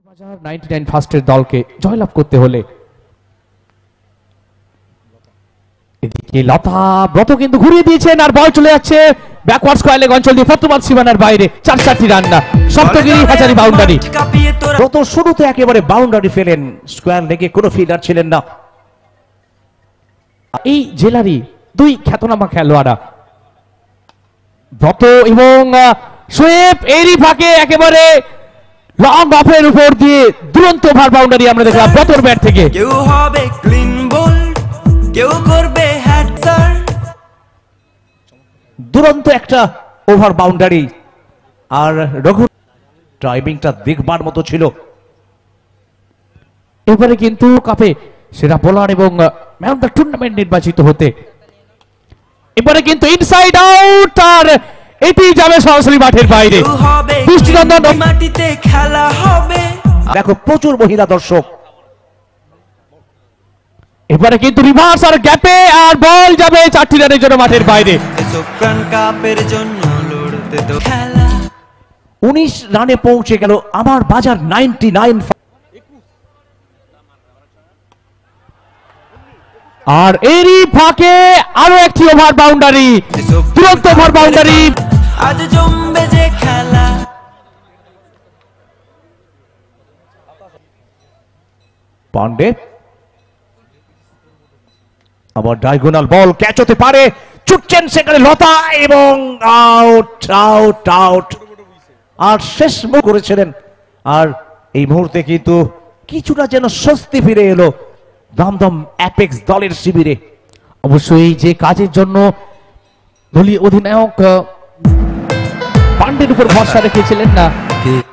99 ফার্স্টের দলকে জয়লাভ করতে হলে এদিকে লতা ব্রত কিন্তু ঘুরিয়ে দিয়েছেন আর বল চলে যাচ্ছে ব্যাকওয়ার্ড স্কয়ার লেগ অঞ্চল দিয়ে ফতুমাত সীমানার বাইরে 4-4টি রান না সপ্তগিরি হাজারি বাউন্ডারি। ব্রত শুরুতে একেবারে বাউন্ডারি ফেলেন, স্কয়ার লেগে কোনো ফিল্ডার ছিলেন না। এই জেলারই দুই খ্যাতনামা খেলোয়াড়রা ব্রত এবং শোয়েব এরই ফাঁকে একেবারে লং অফের উপর দিয়ে দুরন্ত ওভার বাউন্ডারি আমরা দেখলাম ব্রতর ব্যাট থেকে। কেউ হবে ক্লিন বোল্ড, কেউ করবে হ্যাটসার। দুরন্ত একটা ওভার বাউন্ডারি আর রঘু টাইমিংটা দেখবার মতো ছিল। এবারে কিন্তু কাপে সেরা বোলার এবং ম্যান অফ দ্য টুর্নামেন্ট নির্বাচিত হতে এবারে কিন্তু ইনসাইড আউট আর এটি যাবে সরাসরি মাঠের বাইরে। মাটিতে খেলা হবে। দেখো প্রচুর মহিলা দর্শক। এবারে কিন্তু রিভার্স আর গ্যাপে আর বল যাবে 4টি রানের জন্য মাঠের বাইরে। সুপ্রান কাপের জন্য লড়তে তো খেলা 19 রানে পৌঁছে গেল আমার বাজার 99। আর এরই ফাঁকে আরো একটি ওভার বাউন্ডারি, তুরন্ত ওভার বাউন্ডারি। আজ জমবে যে খেলা। পান্ডে আবার ডায়াগোনাল বল ক্যাচ হতে পারে, ছুটছেন সেখানে লতা এবং আউট আউট আউট। আর শেষ করেছিলেন আর এই মুহূর্তে কিন্তু কিছুটা যেন স্বস্তি ফিরে এলো দমদম অ্যাপেক্স দলের শিবিরে। অবশ্যই যে কাজের জন্য দলীয় অধিনায়ক পান্ডের উপর ভরসা রেখেছিলেন না